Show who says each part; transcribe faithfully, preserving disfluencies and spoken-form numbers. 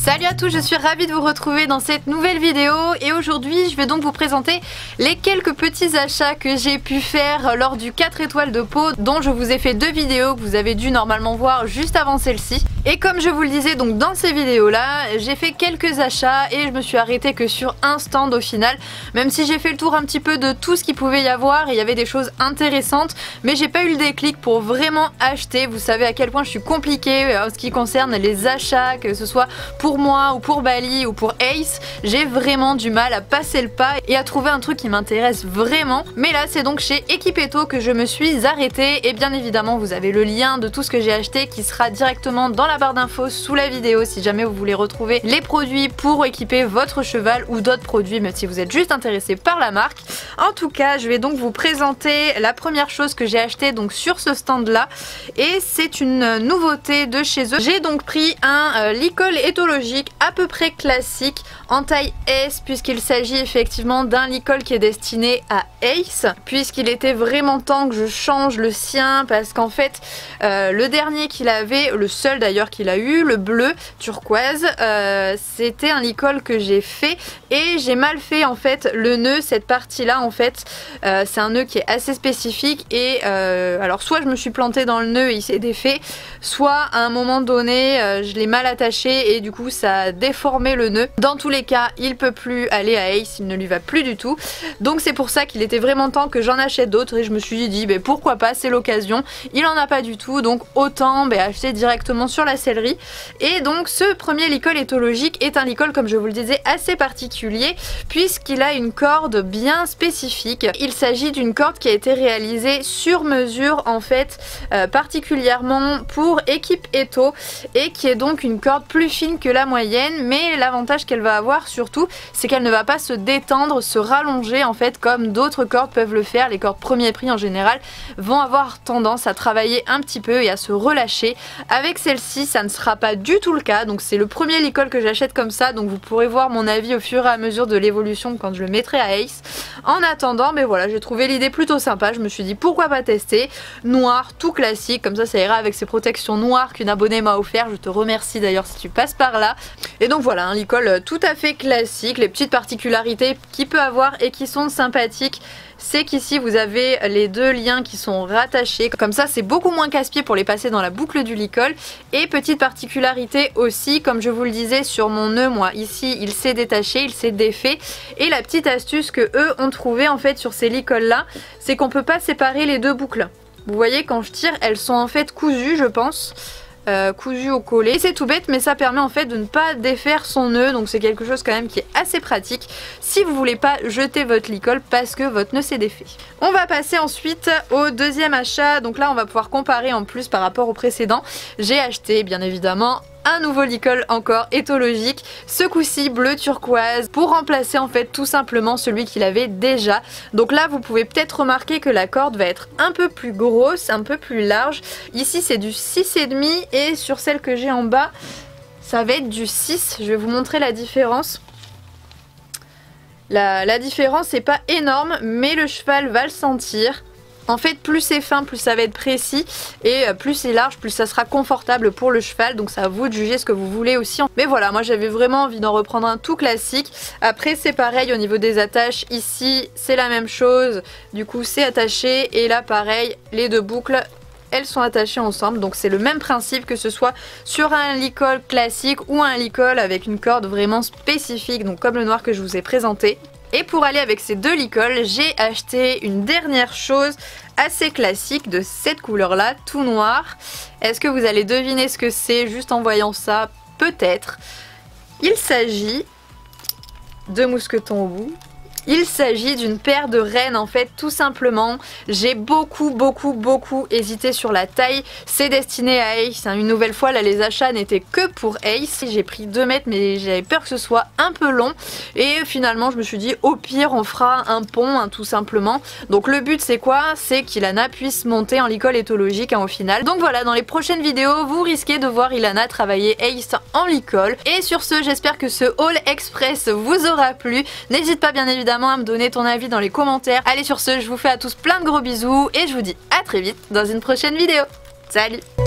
Speaker 1: Salut à tous, je suis ravie de vous retrouver dans cette nouvelle vidéo et aujourd'hui je vais donc vous présenter les quelques petits achats que j'ai pu faire lors du quatre étoiles de Pau, dont je vous ai fait deux vidéos que vous avez dû normalement voir juste avant celle-ci. Et comme je vous le disais donc dans ces vidéos là, j'ai fait quelques achats et je me suis arrêtée que sur un stand au final, même si j'ai fait le tour un petit peu de tout ce qu'il pouvait y avoir et il y avait des choses intéressantes, mais j'ai pas eu le déclic pour vraiment acheter. Vous savez à quel point je suis compliquée en ce qui concerne les achats, que ce soit pour moi ou pour Bali ou pour Ace, j'ai vraiment du mal à passer le pas et à trouver un truc qui m'intéresse vraiment. Mais là c'est donc chez Equipeto que je me suis arrêtée et bien évidemment vous avez le lien de tout ce que j'ai acheté qui sera directement dans la barre d'infos sous la vidéo si jamais vous voulez retrouver les produits pour équiper votre cheval ou d'autres produits, même si vous êtes juste intéressé par la marque. En tout cas je vais donc vous présenter la première chose que j'ai acheté donc sur ce stand là et c'est une nouveauté de chez eux. J'ai donc pris un euh, licol éthologique à peu près classique en taille S, puisqu'il s'agit effectivement d'un licol qui est destiné à Ace, puisqu'il était vraiment temps que je change le sien parce qu'en fait euh, le dernier qu'il avait, le seul d'ailleurs qu'il a eu, le bleu turquoise, euh, c'était un licol que j'ai fait et j'ai mal fait en fait le nœud, cette partie là en fait euh, c'est un nœud qui est assez spécifique et euh, alors soit je me suis plantée dans le nœud et il s'est défait, soit à un moment donné euh, je l'ai mal attaché et du coup ça a déformé le nœud. Dans tous les cas il peut plus aller à Ace, il ne lui va plus du tout, donc c'est pour ça qu'il était vraiment temps que j'en achète d'autres et je me suis dit bah, pourquoi pas, c'est l'occasion. Il en a pas du tout donc autant bah, acheter directement sur la sellerie. Et donc ce premier licol éthologique est un licol comme je vous le disais assez particulier puisqu'il a une corde bien spécifique. Il s'agit d'une corde qui a été réalisée sur mesure en fait euh, particulièrement pour Equipeto et qui est donc une corde plus fine que la moyenne, mais l'avantage qu'elle va avoir surtout c'est qu'elle ne va pas se détendre, se rallonger en fait comme d'autres cordes peuvent le faire. Les cordes premier prix en général vont avoir tendance à travailler un petit peu et à se relâcher. Avec celle-ci ça ne sera pas du tout le cas, donc c'est le premier licol que j'achète comme ça, donc vous pourrez voir mon avis au fur et à mesure de l'évolution quand je le mettrai à Ace. En attendant, mais voilà, j'ai trouvé l'idée plutôt sympa, je me suis dit pourquoi pas tester. Noir, tout classique, comme ça ça ira avec ces protections noires qu'une abonnée m'a offert, je te remercie d'ailleurs si tu passes par là. Et donc voilà, un licol tout à fait classique. Les petites particularités qu'il peut avoir et qui sont sympathiques, c'est qu'ici vous avez les deux liens qui sont rattachés, comme ça c'est beaucoup moins casse-pied pour les passer dans la boucle du licol. Et petite particularité aussi, comme je vous le disais sur mon nœud, moi ici il s'est détaché, il s'est défait, et la petite astuce que eux ont trouvé en fait sur ces licols là, c'est qu'on peut pas séparer les deux boucles. Vous voyez quand je tire, elles sont en fait cousues je pense. Euh, cousu au collet. C'est tout bête mais ça permet en fait de ne pas défaire son nœud, donc c'est quelque chose quand même qui est assez pratique si vous voulez pas jeter votre licol parce que votre nœud s'est défait. On va passer ensuite au deuxième achat, donc là on va pouvoir comparer en plus par rapport au précédent. J'ai acheté bien évidemment un nouveau licol encore éthologique, ce coup-ci bleu turquoise, pour remplacer en fait tout simplement celui qu'il avait déjà. Donc là vous pouvez peut-être remarquer que la corde va être un peu plus grosse, un peu plus large. Ici c'est du six virgule cinq et sur celle que j'ai en bas ça va être du six. Je vais vous montrer la différence. La, la différence n'est pas énorme mais le cheval va le sentir. En fait plus c'est fin plus ça va être précis et plus c'est large plus ça sera confortable pour le cheval, donc c'est à vous de juger ce que vous voulez aussi. Mais voilà, moi j'avais vraiment envie d'en reprendre un tout classique. Après c'est pareil au niveau des attaches, ici c'est la même chose, du coup c'est attaché et là pareil les deux boucles elles sont attachées ensemble, donc c'est le même principe que ce soit sur un licol classique ou un licol avec une corde vraiment spécifique, donc comme le noir que je vous ai présenté. Et pour aller avec ces deux licols, j'ai acheté une dernière chose assez classique de cette couleur là, tout noir. Est-ce que vous allez deviner ce que c'est juste en voyant ça? Peut-être. Il s'agit de mousquetons au bout. Il s'agit d'une paire de rennes en fait tout simplement. J'ai beaucoup beaucoup beaucoup hésité sur la taille. C'est destiné à Ace, hein. Une nouvelle fois là les achats n'étaient que pour Ace. J'ai pris deux mètres mais j'avais peur que ce soit un peu long. Et finalement je me suis dit au pire on fera un pont hein, tout simplement. Donc le but c'est quoi? C'est qu'Ilana puisse monter en licol éthologique hein, au final. Donc voilà, dans les prochaines vidéos vous risquez de voir Ilana travailler Ace en licol. Et sur ce j'espère que ce haul express vous aura plu. N'hésite pas bien évidemment à me donner ton avis dans les commentaires. Allez sur ce, je vous fais à tous plein de gros bisous et je vous dis à très vite dans une prochaine vidéo. Salut!